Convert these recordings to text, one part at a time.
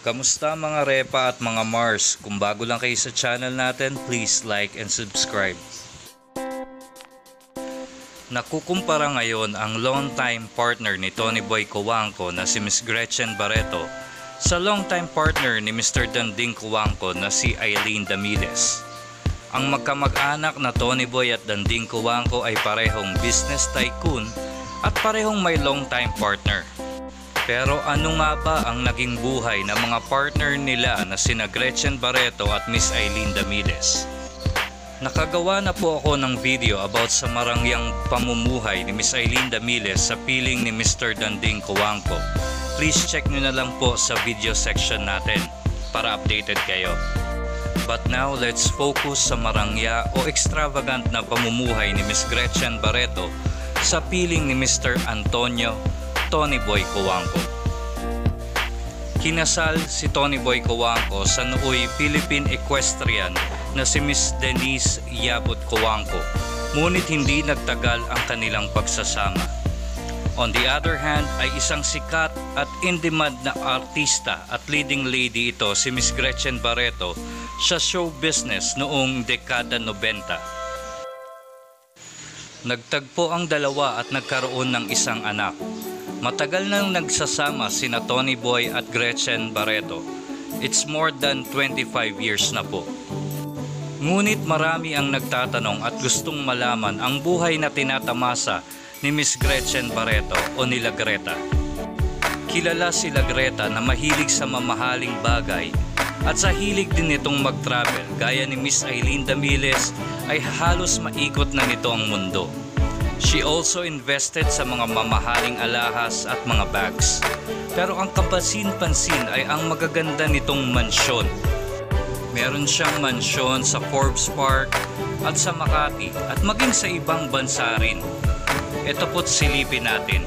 Kamusta mga Repa at mga Mars? Kung bago lang kayo sa channel natin, please like and subscribe. Nakukumpara ngayon ang long-time partner ni Tony Boy Conjuangco na si Ms Gretchen Barretto sa long-time partner ni Mr. Danding Cojuangco na si Aileen Damiles. Ang magkamag-anak na Tony Boy at Danding Cojuangco ay parehong business tycoon at parehong may long-time partner. Pero ano nga ba ang naging buhay ng mga partner nila na sina Gretchen Barretto at Miss Aileen Damiles? Nakagawa na po ako ng video about sa marangyang pamumuhay ni Miss Aileen Damiles sa piling ni Mr. Danding Cojuangco. Please check nyo na lang po sa video section natin para updated kayo. But now let's focus sa marangya o extravagant na pamumuhay ni Miss Gretchen Barretto sa piling ni Mr. Antonio Tony Boy Conjuangco. Kinasal si Tony Boy Conjuangco sa nooy Philippine equestrian na si Ms Denise Yabut Cojuangco, ngunit hindi nagtagal ang kanilang pagsasama. On the other hand ay isang sikat at in-demand na artista at leading lady ito si Ms Gretchen Barretto sa show business noong dekada 90. Nagtagpo ang dalawa at nagkaroon ng isang anak. Matagal nang nagsasama sina Tony Boy at Gretchen Barretto. It's more than 25 years na po. Ngunit marami ang nagtatanong at gustong malaman ang buhay na tinatamasa ni Ms Gretchen Barretto o nila Greta. Kilala sila Greta na mahilig sa mamahaling bagay at sa hilig din nitong mag-travel gaya ni Ms Aileen Damiles ay halos maikot na nito ang mundo. She also invested sa mga mamahaling alahas at mga bags. Pero ang kapansin-pansin ay ang magaganda nitong mansyon. Meron siyang mansyon sa Forbes Park at sa Makati at maging sa ibang bansa rin. Ito po't silipin natin.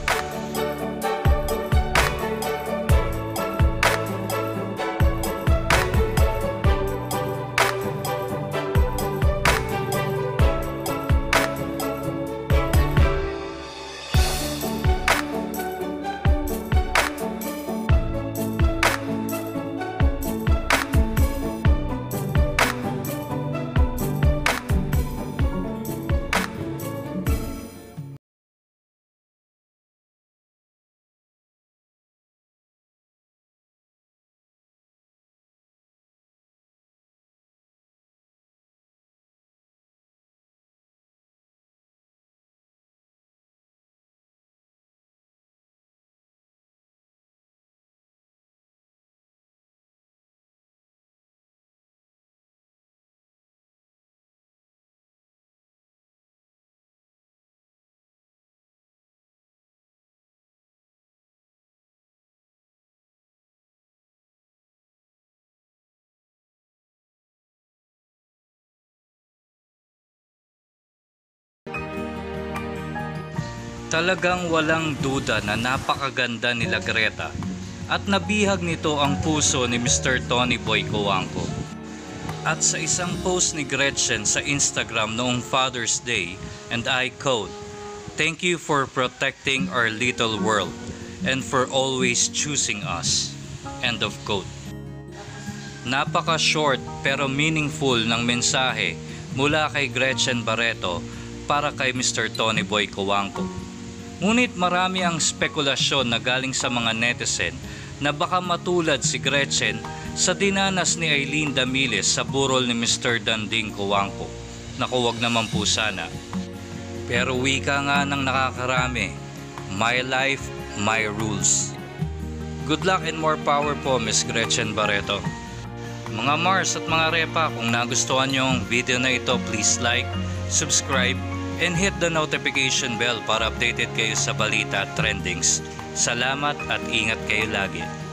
Talagang walang duda na napakaganda nila Greta at nabihag nito ang puso ni Mr. Tony Boy Conjuangco. At sa isang post ni Gretchen sa Instagram noong Father's Day, and I quote, "Thank you for protecting our little world and for always choosing us." End of quote. Napaka-short pero meaningful ng mensahe mula kay Gretchen Barretto para kay Mr. Tony Boy Conjuangco. Ngunit marami ang spekulasyon na galing sa mga netizen na baka matulad si Gretchen sa dinanas ni Aileen Damiles sa burol ni Mr. Danding Cojuangco. Naku, wag naman po sana. Pero wika nga ng nakakarami, my life, my rules. Good luck and more power po, Ms. Gretchen Barretto. Mga Mars at mga Repa, kung nagustuhan nyo ang video na ito, please like, subscribe, and hit the notification bell para updated kayo sa balita at trendings. Salamat at ingat kayo lagi.